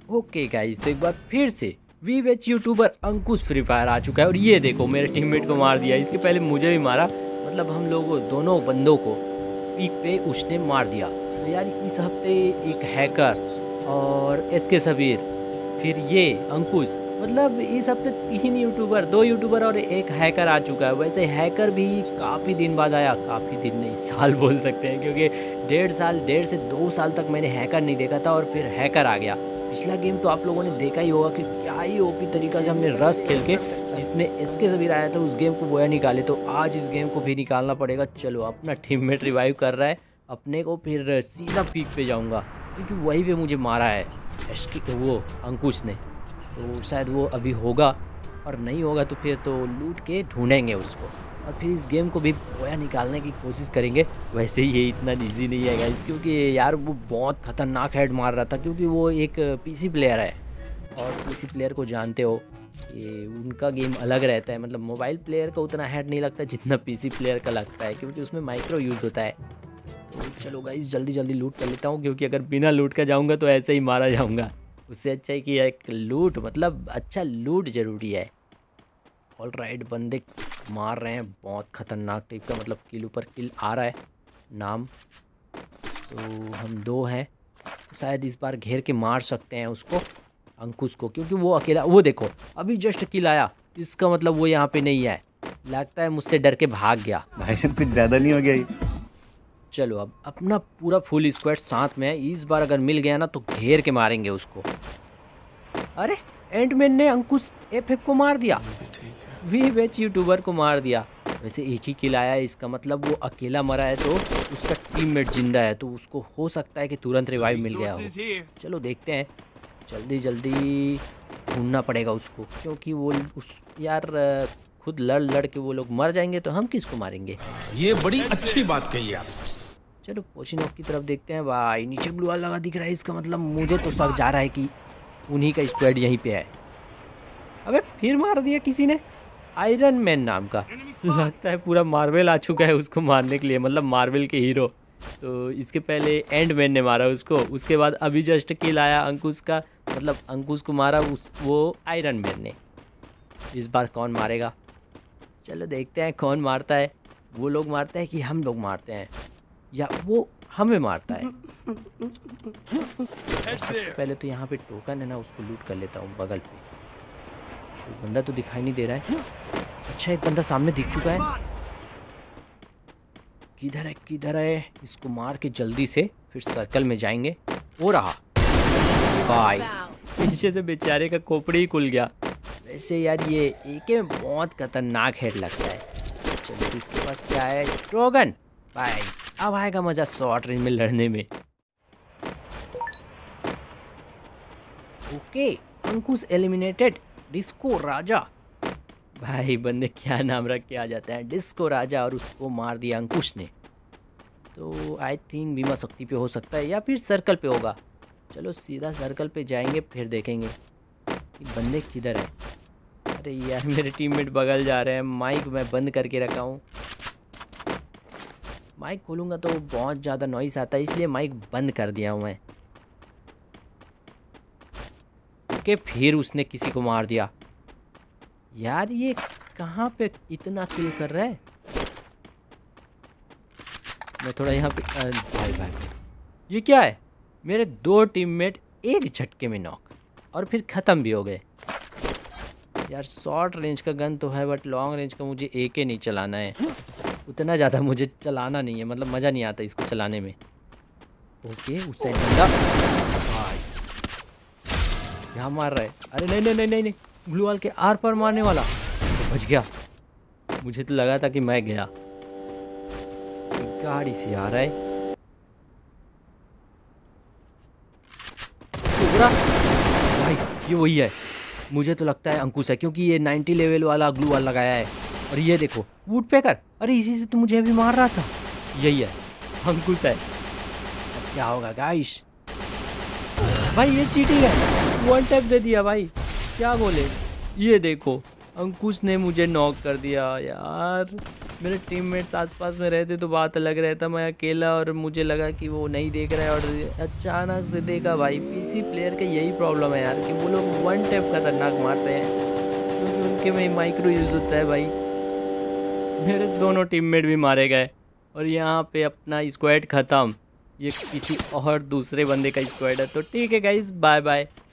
Okay guys, तो एक बार फिर से वीवेच यूट्यूबर अंकुश फ्री फायर आ चुका है और ये देखो मेरे टीममेट को मार दिया। इसके पहले मुझे भी मारा, मतलब हम लोगों दोनों बंदों को पीक पे उसने मार दिया। तो यार इस हफ्ते एक हैकर और एसके सबीर, फिर ये अंकुश, मतलब इस हफ्ते 3 यूट्यूबर, 2 यूट्यूबर और एक हैकर आ चुका है। वैसे हैकर भी काफ़ी दिन बाद आया, काफ़ी दिन नहीं साल बोल सकते हैं, क्योंकि 1.5 से 2 साल तक मैंने हैकर नहीं देखा था और फिर हैकर आ गया। पिछला गेम तो आप लोगों ने देखा ही होगा कि क्या ही ओपी तरीका से हमने रश खेल के, जिसमें एसके सबीर आया था, उस गेम को बोया निकाले। तो आज इस गेम को भी निकालना पड़ेगा। चलो, अपना टीममेट रिवाइव कर रहा है अपने को, फिर सीधा पीक पे जाऊंगा क्योंकि वहीं पे मुझे मारा है एसके वो अंकुश ने। तो शायद वो अभी होगा, और नहीं होगा तो फिर तो लूट के ढूंढेंगे उसको और फिर इस गेम को भी बोया निकालने की कोशिश करेंगे। वैसे ये इतना ईजी नहीं है गाइस, क्योंकि यार वो बहुत ख़तरनाक हेड मार रहा था, क्योंकि वो एक पीसी प्लेयर है और पीसी प्लेयर को जानते हो, ये उनका गेम अलग रहता है। मतलब मोबाइल प्लेयर का उतना हेड नहीं लगता जितना पीसी प्लेयर का लगता है, क्योंकि उसमें माइक्रो यूज़ होता है। तो चलो गाइस, जल्दी जल्दी लूट कर लेता हूँ, क्योंकि अगर बिना लूट का जाऊँगा तो ऐसे ही मारा जाऊँगा। उससे अच्छा है कि एक लूट, मतलब अच्छा लूट ज़रूरी है। ऑल राइट, बंदे मार रहे हैं बहुत ख़तरनाक टाइप का, मतलब किल ऊपर किल आ रहा है नाम। तो हम 2 हैं, शायद इस बार घेर के मार सकते हैं उसको, अंकुश को, क्योंकि वो अकेला। वो देखो अभी जस्ट किल आया, इसका मतलब वो यहाँ पे नहीं है, लगता है मुझसे डर के भाग गया। भाई साहब कुछ ज़्यादा नहीं हो गया ये? चलो, अब अपना पूरा फुल स्क्वाड साथ में है। इस बार अगर मिल गया ना तो घेर के मारेंगे उसको। अरे एंडमैन ने अंकुश एफएफ को मार दिया, वीवेच यूट्यूबर को मार दिया। वैसे एक ही किल आया है, इसका मतलब वो अकेला मरा है तो उसका टीममेट जिंदा है, तो उसको हो सकता है कि तुरंत रिवाइव मिल गया हो। चलो देखते हैं, जल्दी जल्दी ढूंढना पड़ेगा उसको, क्योंकि वो यार खुद लड़ लड़ के वो लोग मर जाएंगे तो हम किसको मारेंगे। ये बड़ी अच्छी बात कही आप। चलो पोचिनोक की तरफ देखते हैं। भाई नीचे ब्लू वाला लगा दिख रहा है, इसका मतलब मुझे तो शक जा रहा है कि उन्हीं का स्क्वाड यहीं पे है। अबे फिर मार दिया किसी ने, आयरन मैन नाम का। लगता है पूरा मार्वल आ चुका है उसको मारने के लिए, मतलब मार्वल के हीरो। तो इसके पहले एंड मैन ने मारा उसको, उसके बाद अभी जस्ट किल आया अंकुश का, मतलब अंकुश को मारा वो आयरन मैन ने। इस बार कौन मारेगा, चलो देखते हैं कौन मारता है। वो लोग मारते हैं कि हम लोग मारते हैं, या वो हमें मारता है। पहले तो यहाँ पे टोकन है ना, उसको लूट कर लेता हूँ बगल पे। तो बंदा तो दिखाई नहीं दे रहा है। अच्छा, एक बंदा सामने दिख चुका है। किधर है किधर है, इसको मार के जल्दी से फिर सर्कल में जाएंगे। हो रहा भाई, पीछे से बेचारे का खोपड़ी ही खुल गया। वैसे यार ये एके में बहुत खतरनाक हेड लगता है। चलो, इसके पास क्या है, ट्रोगन। भाई अब आएगा मजा शॉर्ट रेंज में लड़ने में। Okay, Ankush eliminated, disco Raja. भाई बंदे क्या नाम रख के आ जाते हैं, डिस्को राजा, और उसको मार दिया अंकुश ने। तो आई थिंक बीमा शक्ति पे हो सकता है या फिर सर्कल पे होगा। चलो सीधा सर्कल पे जाएंगे, फिर देखेंगे कि बंदे किधर है। अरे यार मेरे टीममेट बगल जा रहे हैं। माइक मैं बंद करके रखा हूँ, माइक खोलूँगा तो बहुत ज़्यादा नॉइस आता है, इसलिए माइक बंद कर दिया हूँ मैं। ओके, फिर उसने किसी को मार दिया। यार ये कहाँ पे इतना किल कर रहा है। मैं थोड़ा यहाँ पे भाई ये क्या है, मेरे 2 टीममेट एक झटके में नॉक और फिर ख़त्म भी हो गए। यार शॉर्ट रेंज का गन तो है, बट लॉन्ग रेंज का मुझे एके नहीं चलाना है, उतना ज़्यादा मुझे चलाना नहीं है, मतलब मज़ा नहीं आता इसको चलाने में। ओके, उस साइड बंदा भाई यहाँ मार रहा है। अरे नहीं नहीं नहीं नहीं नहीं, ब्लू वाल के आर पर मारने वाला, बच गया। मुझे तो लगा था कि मैं गया। गाड़ी से आ रहा है भाई, ये वही है, मुझे तो लगता है अंकुश है, क्योंकि ये 90 लेवल वाला ग्लू वाल लगाया है। और ये देखो वुड पेकर, अरे इसी से तो मुझे अभी मार रहा था। यही है, अंकुश है। अब क्या होगा गाइस, भाई ये चीटिंग है, 1 टैप दे दिया भाई, क्या बोले। ये देखो अंकुश ने मुझे नॉक कर दिया यार। मेरे टीममेट्स आसपास में रहते तो बात अलग रहता, मैं अकेला और मुझे लगा कि वो नहीं देख रहा है और अचानक से देखा भाई। पीसी प्लेयर का यही प्रॉब्लम है यार कि वो लोग वन टैप खतरनाक मारते हैं क्योंकि उनके में माइक्रो यूज़ होता है भाई। मेरे दोनों टीममेट भी मारे गए और यहाँ पे अपना स्क्वाड ख़त्म। ये किसी और दूसरे बंदे का स्क्वाड है। तो ठीक है गाइस, बाय बाय।